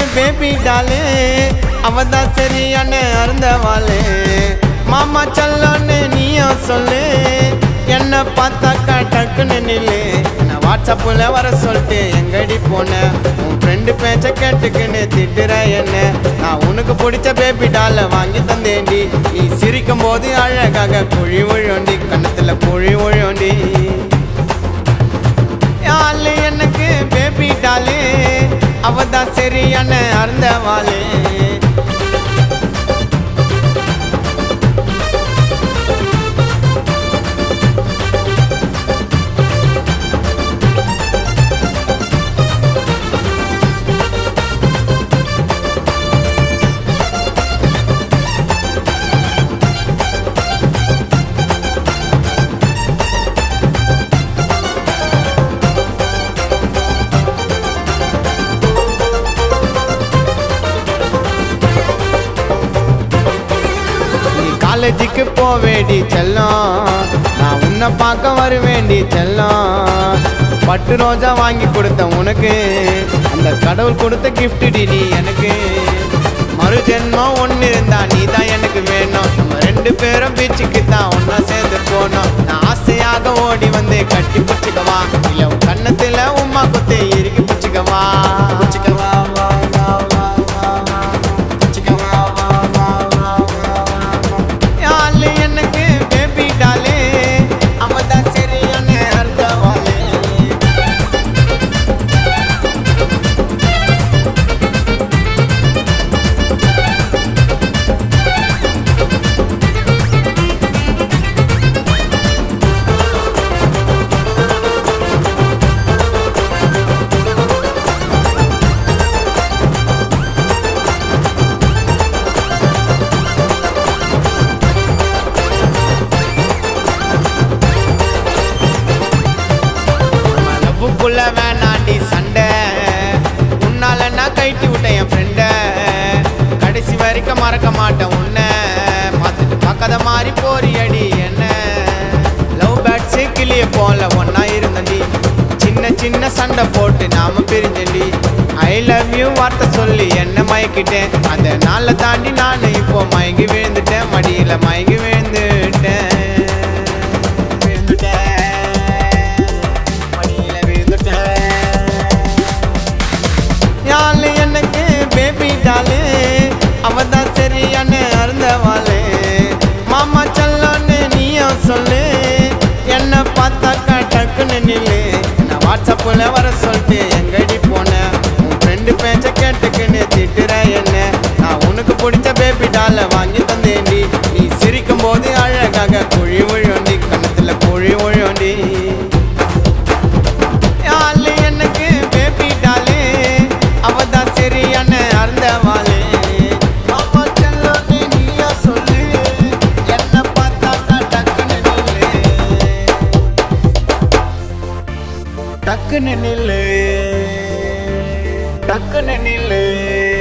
baby டாலே அவதான் சரியான அருந்தவாளே மாமா செல்லன்னு நீயும் சொல்லு என்ன பார்த்தாக்கா டக்குன்னு நில்லு நான் வாட்ஸ்அப்பில் வர சொல்லிட்டு எங்கடி போனேன் உன் ஃப்ரெண்டு பேச்ச கேட்டுக்குன்னு திட்டுற என்ன நான் உனக்கு பிடிச்ச பேபி டாலை வாங்கி தந்தேண்டி நீ சிரிக்கும் போது அழகாக குழி ஒழியோண்டி கண்ணத்துல குழி ஒழியோண்டி யாழ் எனக்கு பேபி டாலே அவதான் சரியான அருந்தவாளே காலேஜுக்கு போவேண்டி செல்லம் நான் உன்னை பார்க்க வருவேண்டி செல்லம் பட்டு ரோஜா வாங்கி கொடுத்த உனக்கு அந்த கடவுள் கொடுத்த கிஃப்ட் நீ எனக்கு மறு ஜென்மம் ஒன்று இருந்தா நீ தான் எனக்கு வேணும் நம்ம 2 பேரும் பீச்சுக்கு தான் ஒன்னா சேர்ந்து போனோம் நான் ஆசையாக ஓடி வந்து கட்டி பிடிச்சிக்கவா இல்லை உன் கண்ணத்துல உமா குத்தி இறுக்கி பிடிச்சிக்கவா வேணாண்டி சண்டை உன்னால நான் கைட்டி விட்டேன் என் ஃப்ரெண்ட கடைசி வரைக்கும் மறக்க மாட்டேன் உன்னை பார்த்துட்டு பார்க்காத மாதிரி போறியடி என்ன லவ் பேட்ஸு கிளிய போல ஒன்னா இருந்தடி சின்ன சின்ன சண்டை போட்டு நாம பிரிஞ்சடி ஐ லவ் யூ வார்த்தை சொல்லி என்ன மயக்கிட்டேன் அந்த நாளை தாண்டி நான் இப்போ மயங்கி விழுந்துட்டேன் மடியில மயங்கி விழுந்துட்டேன் எனக்கு பேபி டாலே அவதான் சரியான அருந்தவாளே மாமா செல்லன்னு நீயும் சொல்லு என்ன பார்த்தாக்கா டக்குன்னு நில்லு நான் வாட்ஸ்அப்பில் வர சொல்லிட்டு எங்கடி போனேன் உன் ஃப்ரெண்டு பேச்ச கேட்டுக்குன்னு திட்டுற என்ன நான் உனக்கு பிடிச்ச பேபி டாலை வாங்கி தந்தேண்டி நீ சிரிக்கும் போது அழகாக குழி ஒழியோண்டி கண்ணத்துல குழி ஒழியோண்டி யாழ் எனக்கு பேபி டாலே அவதான் சரியான அருந்தவாளே மாமா செல்லன்னு நீயா சொல்லு என்ன பார்த்தாக்கா டக்குன்னு நில்லு டக்குன்னு நில்லு டக்குன்னு நில்லு